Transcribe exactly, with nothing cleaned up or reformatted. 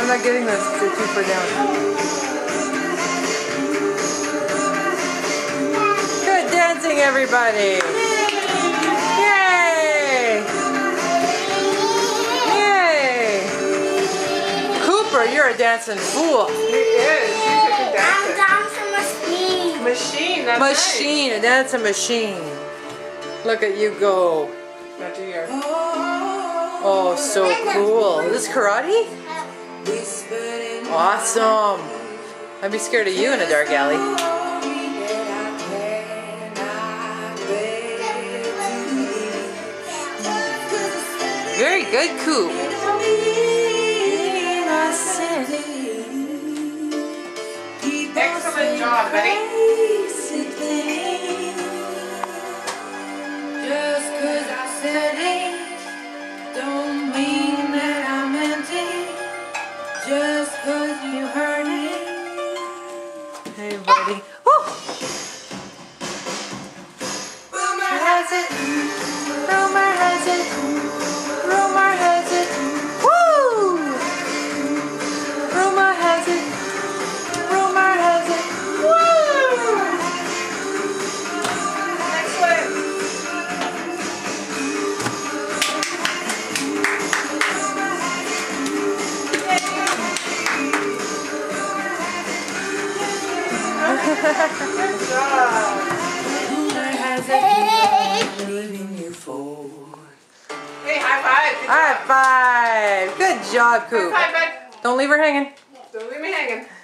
I'm not getting this to keep her down. Good dancing, everybody! Yay! Yay! Cooper, you're a dancing fool. He is. He's a good dancer. I'm dancing machine. Machine, that's Machine, a dancing machine. Look at you go. right. Now do your... Oh, so cool. Is this karate? Awesome. I'd be scared of you in a dark alley. Very good, Coop. Excellent job, buddy. Just 'cause I said it, don't mean that I meant it. Just 'cause you heard it. Hey, buddy. Woo! Rumor has it, Rumor has it. Rumor has it. Woo! Rumor has it. Rumor has it. Woo! Excellent. Good job. rumor has it, I'm leaving you for. Hey, high five. Good High job. five. Good job, Coop. High five, bud. Don't leave her hanging. Don't leave me hanging.